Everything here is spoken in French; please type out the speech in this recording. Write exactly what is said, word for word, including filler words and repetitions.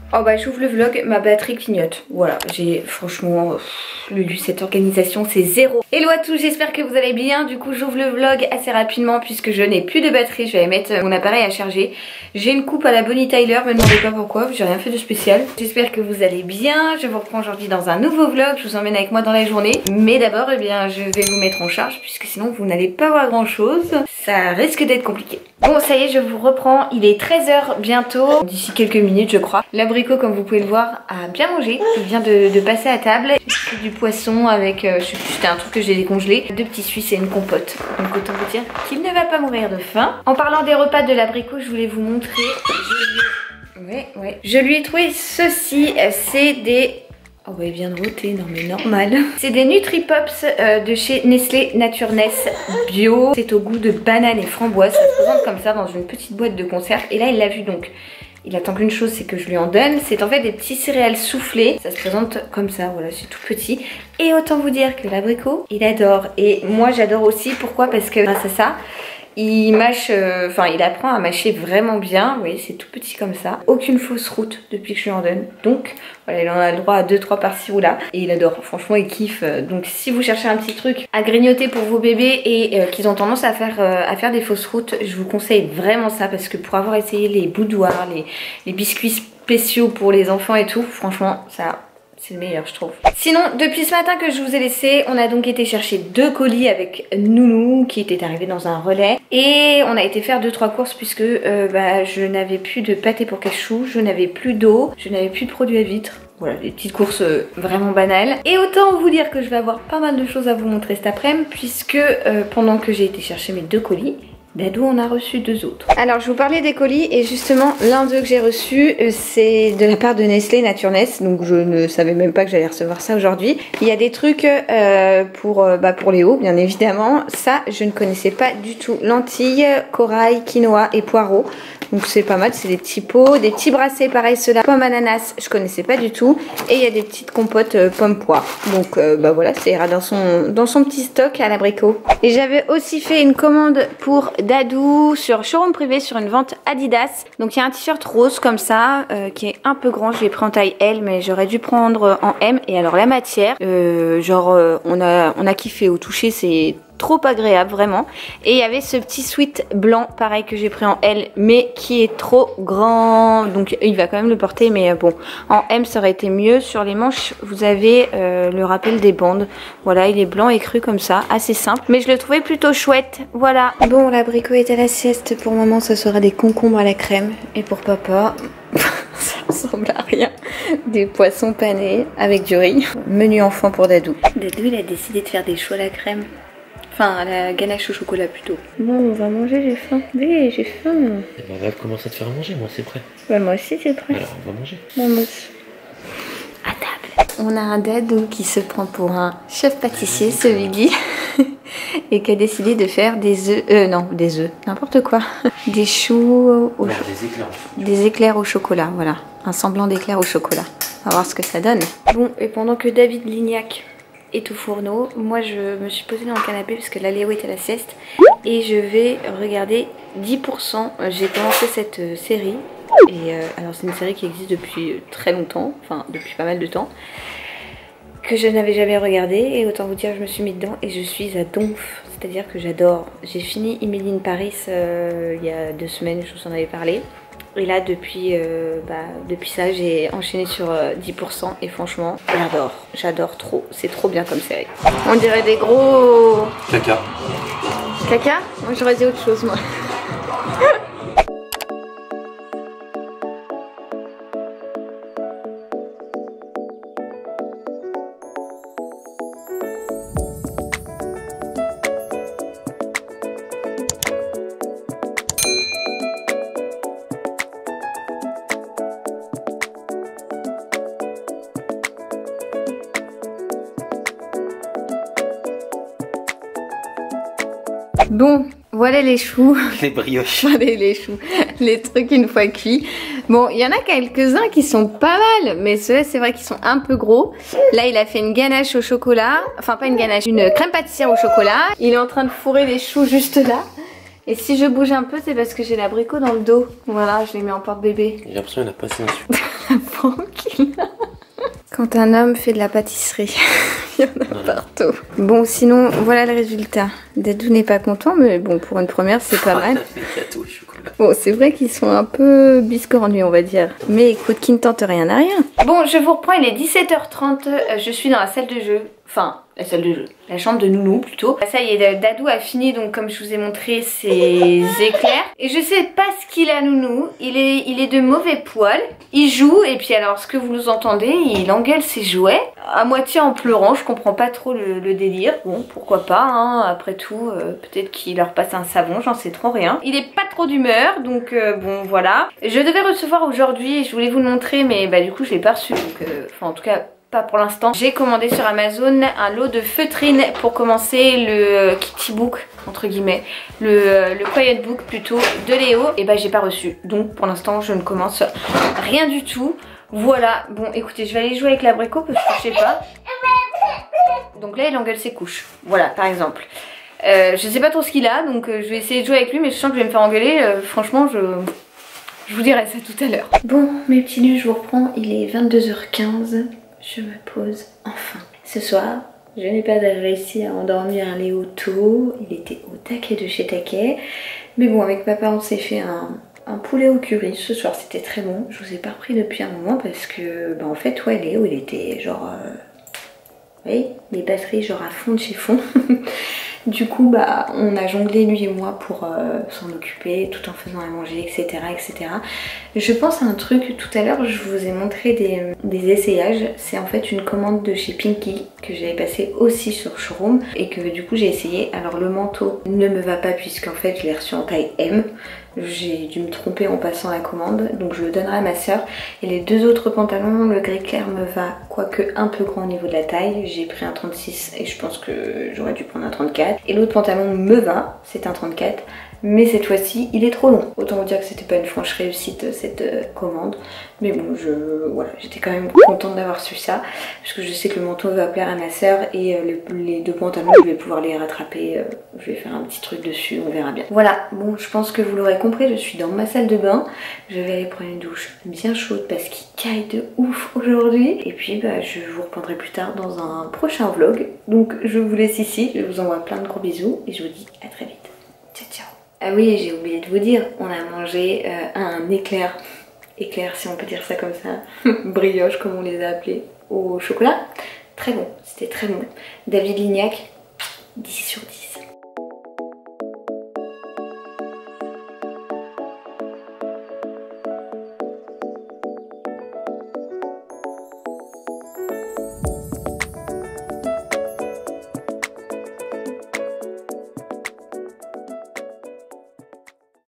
Oh bah j'ouvre le vlog, ma batterie clignote. Voilà, j'ai franchement, pff, Lulu, cette organisation c'est zéro. Hello à tous, j'espère que vous allez bien. Du coup j'ouvre le vlog assez rapidement puisque je n'ai plus de batterie. Je vais mettre mon appareil à charger. J'ai une coupe à la Bonnie Tyler, me demandez pas pourquoi, j'ai rien fait de spécial. J'espère que vous allez bien. Je vous reprends aujourd'hui dans un nouveau vlog. Je vous emmène avec moi dans la journée. Mais d'abord, eh bien, je vais vous mettre en charge puisque sinon vous n'allez pas voir grand chose. Ça risque d'être compliqué. Bon, ça y est, je vous reprends. Il est treize heures bientôt, d'ici quelques minutes je crois. L'abricot, comme vous pouvez le voir, a bien mangé. Il vient de, de passer à table. J'ai fait du poisson avec, euh, je sais plus, c'était un truc que j'ai décongelé. Deux petits Suisses et une compote. Donc autant vous dire qu'il ne va pas mourir de faim. En parlant des repas de l'abricot, je voulais vous montrer. Je lui... Ouais, ouais. Je lui ai trouvé ceci. C'est des... Oh bah il vient de roter, non mais normal. C'est des Nutripops euh, de chez Nestlé Naturness Bio. C'est au goût de banane et framboise. Ça se présente comme ça dans une petite boîte de conserve. Et là il l'a vu donc. Il attend qu'une chose, c'est que je lui en donne. C'est en fait des petits céréales soufflés. Ça se présente comme ça, voilà, c'est tout petit. Et autant vous dire que l'abricot, il adore. Et moi j'adore aussi, pourquoi? Parce que grâce à ça, il mâche, enfin euh, il apprend à mâcher vraiment bien. Vous voyez, c'est tout petit comme ça. Aucune fausse route depuis que je lui en donne. Donc voilà, il en a le droit à deux trois par-ci ou là. Et il adore, franchement il kiffe. Donc si vous cherchez un petit truc à grignoter pour vos bébés et euh, qu'ils ont tendance à faire, euh, à faire des fausses routes, je vous conseille vraiment ça. Parce que pour avoir essayé les boudoirs, les, les biscuits spéciaux pour les enfants et tout, franchement ça... c'est le meilleur je trouve. Sinon depuis ce matin que je vous ai laissé, on a donc été chercher deux colis avec Nounou qui était arrivé dans un relais. Et on a été faire deux trois courses puisque euh, bah, je n'avais plus de pâté pour cachou, je n'avais plus d'eau, je n'avais plus de produits à vitre. Voilà, des petites courses euh, vraiment banales. Et autant vous dire que je vais avoir pas mal de choses à vous montrer cet après-midi puisque euh, pendant que j'ai été chercher mes deux colis, Dadou en a reçu deux autres. Alors je vous parlais des colis et justement l'un d'eux que j'ai reçu euh, c'est de la part de Nestlé Naturness. Donc je ne savais même pas que j'allais recevoir ça aujourd'hui. Il y a des trucs euh, pour, euh, bah, pour Léo bien évidemment. Ça je ne connaissais pas du tout. Lentilles, corail, quinoa et poireaux. Donc c'est pas mal, c'est des petits pots, des petits bracelets pareil ceux-là. Pomme ananas, je connaissais pas du tout. Et il y a des petites compotes euh, pommes poire. Donc euh, bah voilà, ça ira dans son, dans son petit stock à l'abricot. Et j'avais aussi fait une commande pour Dadou sur showroom privé sur une vente Adidas. Donc il y a un t-shirt rose comme ça euh, qui est un peu grand. Je l'ai pris en taille L mais j'aurais dû prendre en M. Et alors la matière, euh, genre euh, on a, on a kiffé au toucher, c'est trop agréable vraiment. Et il y avait ce petit sweat blanc pareil que j'ai pris en L mais qui est trop grand, donc il va quand même le porter mais bon en M ça aurait été mieux. Sur les manches vous avez euh, le rappel des bandes, voilà, il est blanc et cru comme ça, assez simple mais je le trouvais plutôt chouette. Voilà, bon l'abricot est à la sieste, pour maman ça sera des concombres à la crème et pour papa ça ressemble à rien, des poissons panés avec du riz. Menu enfant pour Dadou. Dadou il a décidé de faire des choux à la crème. Enfin, la ganache au chocolat plutôt. Bon, on va manger, j'ai faim. Oui, j'ai faim. Et ben, on va commencer à te faire à manger, moi c'est prêt. Ouais, moi aussi c'est prêt. Alors, on va manger. Vamos. À table. On a un Dadou qui se prend pour un chef pâtissier, ce Biggie. Et qui a décidé de faire des œufs. Euh, non, des œufs, n'importe quoi. Des choux au Alors, cho des éclairs. Des éclairs au chocolat, voilà. Un semblant d'éclair au chocolat. On va voir ce que ça donne. Bon, et pendant que David Lignac est au fourneau, moi je me suis posée dans le canapé parce que la Léo est à la sieste et je vais regarder dix pour cent. J'ai commencé cette euh, série et euh, alors c'est une série qui existe depuis très longtemps, enfin depuis pas mal de temps, que je n'avais jamais regardé et autant vous dire je me suis mis dedans et je suis à donf, c'est à dire que j'adore. J'ai fini Emily in Paris euh, il y a deux semaines, je vous en avais parlé. Et là depuis, euh, bah, depuis ça j'ai enchaîné sur euh, dix pour cent et franchement j'adore, j'adore trop, c'est trop bien comme série. On dirait des gros... Caca. Caca? Moi j'aurais dit autre chose moi. Bon, voilà les choux. Les brioches. Allez, les choux. Les trucs une fois cuits. Bon, il y en a quelques-uns qui sont pas mal, mais ceux-là, c'est vrai qu'ils sont un peu gros. Là, il a fait une ganache au chocolat. Enfin, pas une ganache, une crème pâtissière au chocolat. Il est en train de fourrer les choux juste là. Et si je bouge un peu, c'est parce que j'ai l'abricot dans le dos. Voilà, je les mets en porte-bébé. J'ai l'impression qu'il a passé un tranquille. Quand un homme fait de la pâtisserie, il y en a partout. Bon, sinon, voilà le résultat. Dadou n'est pas content, mais bon, pour une première, c'est pas mal. Bon, c'est vrai qu'ils sont un peu biscornus, on va dire. Mais écoute, qui ne tente rien n'a rien. Bon, je vous reprends, il est dix-sept heures trente. Je suis dans la salle de jeu. Enfin, la salle de jeu. La chambre de Nounou, plutôt. Ça y est, Dadou a fini, donc comme je vous ai montré, ses éclairs. Et je sais pas ce qu'il a, Nounou. Il est, il est de mauvais poil. Il joue, et puis alors, ce que vous entendez, il engueule ses jouets. À moitié en pleurant, je comprends pas trop le, le délire. Bon, pourquoi pas, hein. Après tout, euh, peut-être qu'il leur passe un savon, j'en sais trop rien. Il est pas trop d'humeur, donc euh, bon, voilà. Je devais recevoir aujourd'hui, je voulais vous le montrer, mais bah du coup, je l'ai pas reçu. Donc, euh, enfin, en tout cas... pas pour l'instant. J'ai commandé sur Amazon un lot de feutrines pour commencer le Kitty Book, entre guillemets, le, le Quiet Book plutôt de Léo. Et bah j'ai pas reçu. Donc pour l'instant je ne commence rien du tout. Voilà, bon écoutez, je vais aller jouer avec l'abricot parce que je sais pas. Donc là il engueule ses couches. Voilà, par exemple. Euh, je sais pas trop ce qu'il a, donc euh, je vais essayer de jouer avec lui, mais je sens que je vais me faire engueuler. Euh, franchement, je... je vous dirai ça tout à l'heure. Bon, mes petits nus, je vous reprends. Il est vingt-deux heures quinze. Je me pose enfin. Ce soir, je n'ai pas réussi à endormir un Léo tôt. Il était au taquet de chez taquet. Mais bon, avec papa, on s'est fait un, un poulet au curry. Ce soir, c'était très bon. Je vous ai pas repris depuis un moment parce que, bah, en fait, ouais, Léo, il était genre... Euh... Oui, les batteries genre à fond de chez fond. Du coup, bah, on a jonglé lui et moi pour euh, s'en occuper tout en faisant à manger, et cetera, et cetera. Je pense à un truc, tout à l'heure, je vous ai montré des, des essayages. C'est en fait une commande de chez Pinky que j'avais passé aussi sur Showroom et que du coup j'ai essayé. Alors le manteau ne me va pas puisqu'en fait je l'ai reçu en taille M. J'ai dû me tromper en passant la commande, donc je le donnerai à ma soeur. Et les deux autres pantalons, le gris clair me va, quoique un peu grand au niveau de la taille. J'ai pris un trente-six et je pense que j'aurais dû prendre un trente-quatre. Et l'autre pantalon me va, c'est un trente-quatre. Mais cette fois-ci, il est trop long. Autant vous dire que c'était pas une franche réussite cette euh, commande. Mais bon, je voilà, j'étais quand même contente d'avoir su ça. Parce que je sais que le manteau va plaire à ma soeur. Et euh, les, les deux pantalons, je vais pouvoir les rattraper. Euh, je vais faire un petit truc dessus, on verra bien. Voilà, bon, je pense que vous l'aurez compris, je suis dans ma salle de bain. Je vais aller prendre une douche bien chaude parce qu'il caille de ouf aujourd'hui. Et puis, bah, je vous reprendrai plus tard dans un prochain vlog. Donc, je vous laisse ici. Je vous envoie plein de gros bisous. Et je vous dis à très vite. Ciao, ciao. Ah oui, j'ai oublié de vous dire, on a mangé euh, un éclair, éclair si on peut dire ça comme ça, brioche comme on les a appelés, au chocolat. Très bon, c'était très bon. David Lignac, dix sur dix.